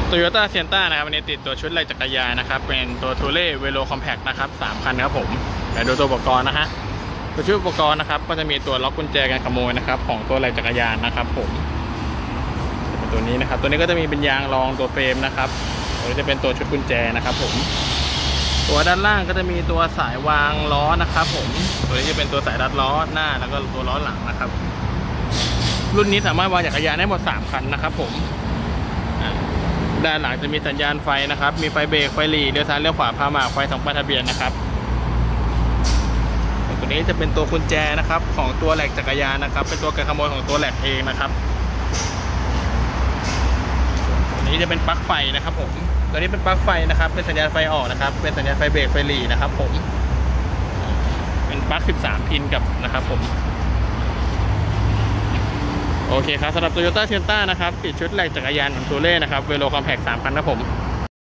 Toyota Sienna นะครับวันนี้ติดตัวชุดไล่จักรยานนะครับเป็นตัวทูเล่เวโรคอมแพคนะครับ3คันครับผมแต่ดูตัวอุปกรณ์นะฮะตัวชุดอุปกรณ์นะครับก็จะมีตัวล็อกกุญแจกันขโมยนะครับของตัวไล่จักรยานนะครับผมตัวนี้นะครับตัวนี้ก็จะมีเป็นยางรองตัวเฟรมนะครับตัวนี้จะเป็นตัวชุดกุญแจนะครับผมตัวด้านล่างก็จะมีตัวสายวางล้อนะครับผมตัวนี้จะเป็นตัวสายรัดล้อหน้าแล้วก็ตัวล้อหลังนะครับรุ่นนี้สามารถวางจักรยานได้หมด3คันนะครับผมด้านหลังจะมีสัญญาณไฟนะครับมีไฟเบรกไฟหลีเลี้ยวซ้ายเลี้ยวขวาพาหมากไฟ2ป้ายทะเบียนนะครับตัวนี้จะเป็นตัวกุญแจนะครับของตัวแหลกจักรยานนะครับเป็นตัวการขโมยของตัวแหลกเองนะครับตัวนี้จะเป็นปลั๊กไฟนะครับผมตัวนี้เป็นปลั๊กไฟนะครับเป็นสัญญาณไฟออกนะครับเป็นสัญญาณไฟเบรกไฟหลีนะครับผมเป็นปลั๊ก13พินกับนะครับผมโอเคครับสำหรับ Toyota Sienna นะครับติดชุดแหลกจักรยานของทูเล่นะครับเวโรคอมแพค3คันครับผม